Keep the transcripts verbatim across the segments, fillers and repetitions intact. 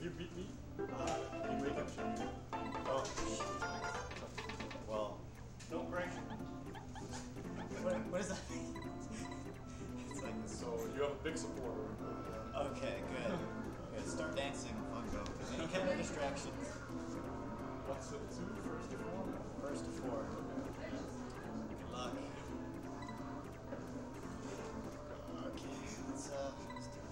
you beat me Uh, in makeup champion. oh, well, No pressure. what, what does that mean? It's like this. So you have a big supporter. Okay, good. Good. Start dancing, Funko. Any kind of distractions. What's it two? First to four? First to four. Good luck. Okay, let's uh, let's do it.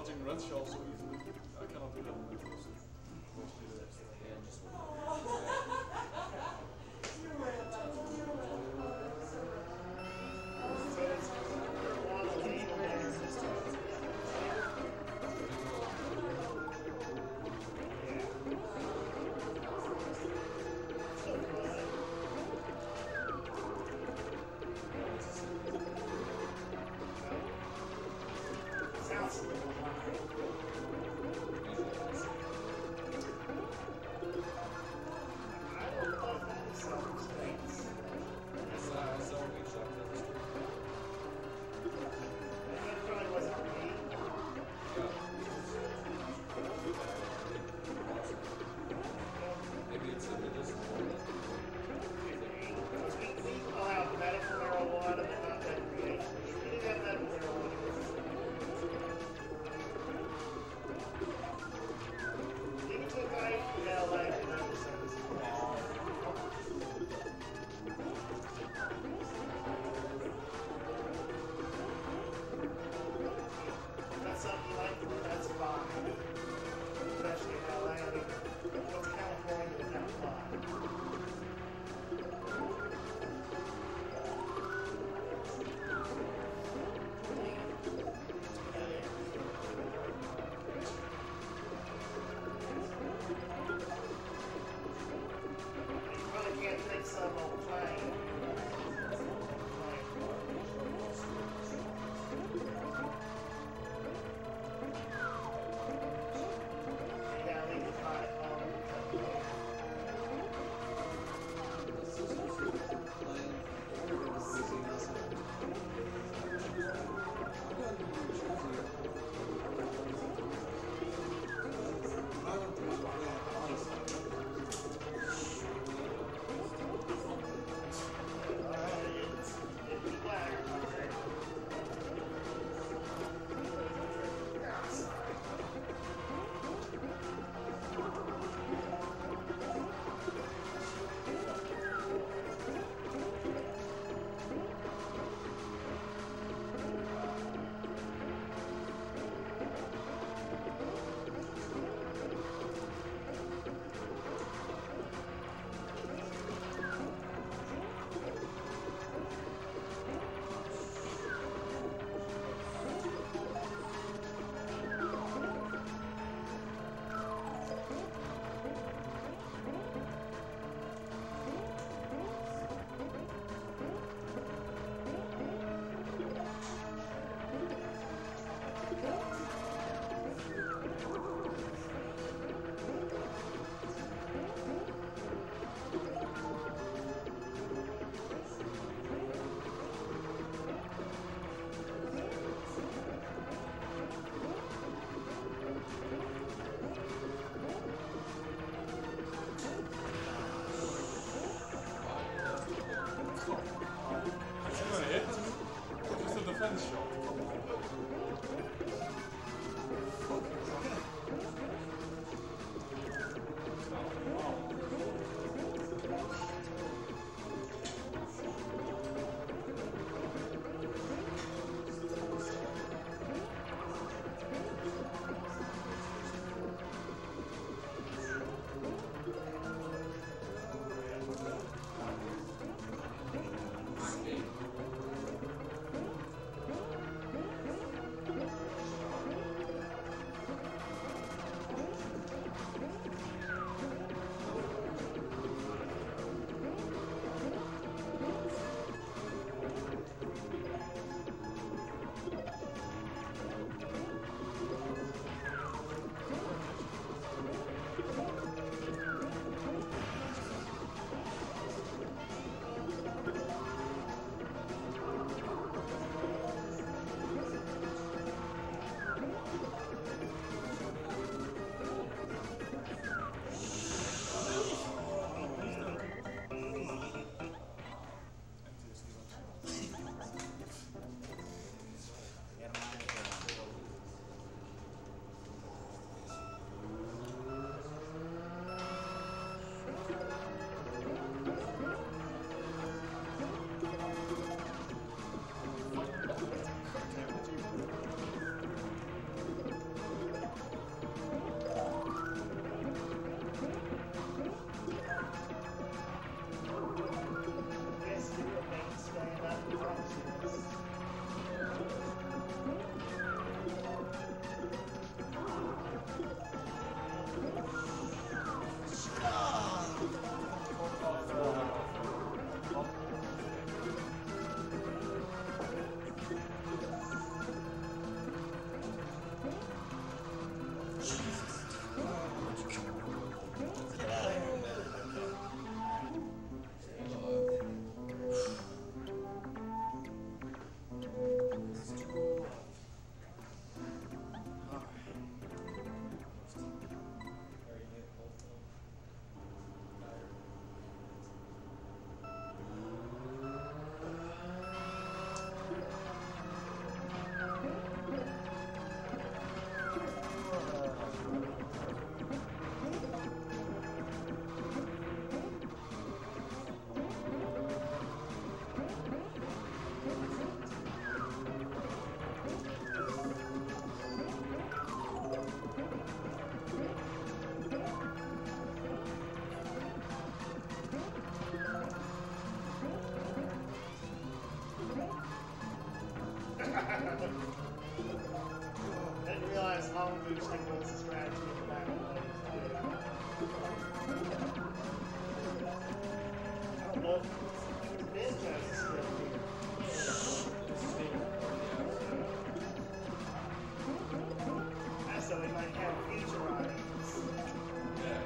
dodging red shell so easily. I cannot do that on my first. Mostly the didn't realize long boosting was a strategy in the back of the I don't know if Ben has a skill here. So we might have future items. Yeah.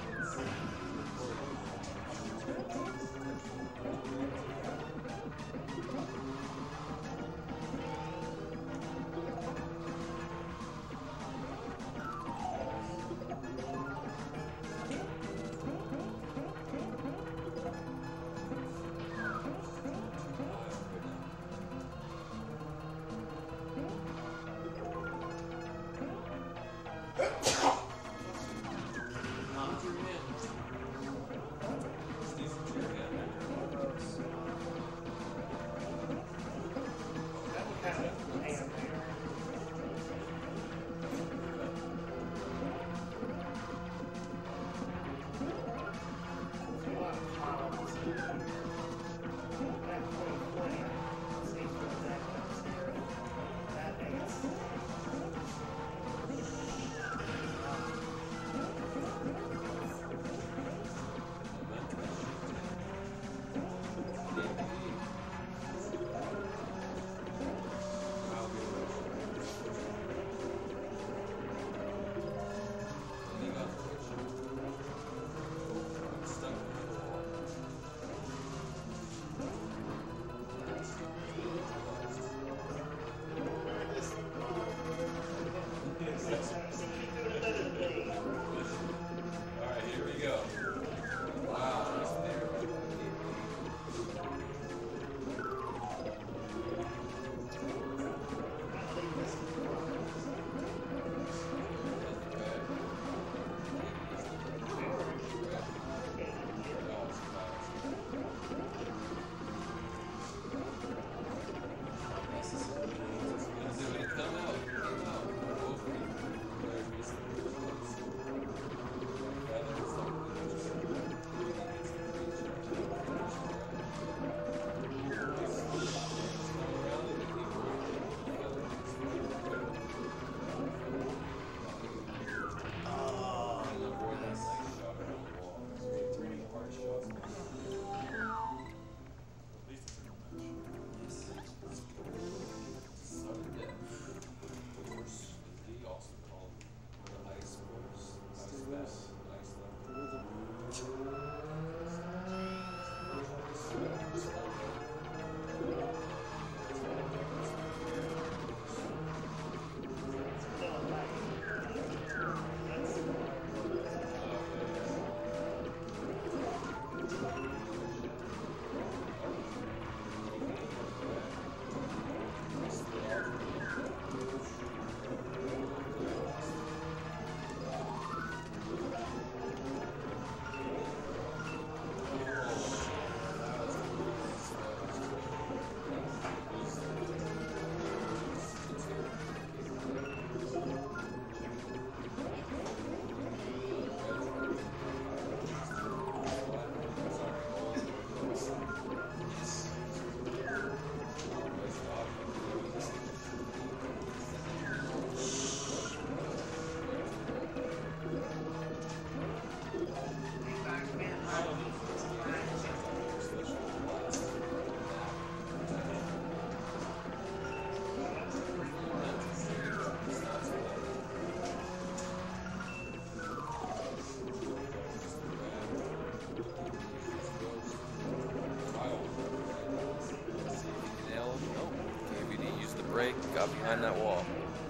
Got behind that wall.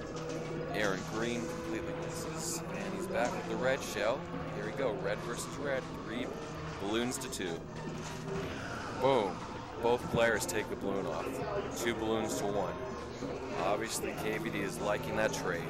Aaron Green completely misses. And he's back with the red shell. Here we go. Red versus red. Three balloons to two. Boom. Both players take the balloon off. Two balloons to one. Obviously, K V D is liking that trade.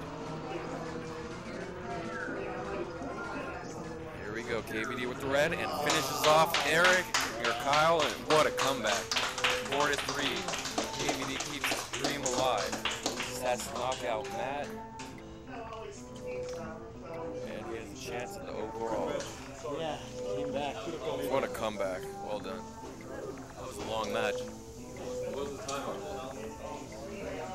Here we go. K V D with the red and finishes off Eric or Kyle. And what a comeback. Four to three. K V D keeps his dream alive. That's to knock out Matt. And he has a chance at the overall. Yeah, came back. What a comeback. Well done. That was a long match. What was the time on that?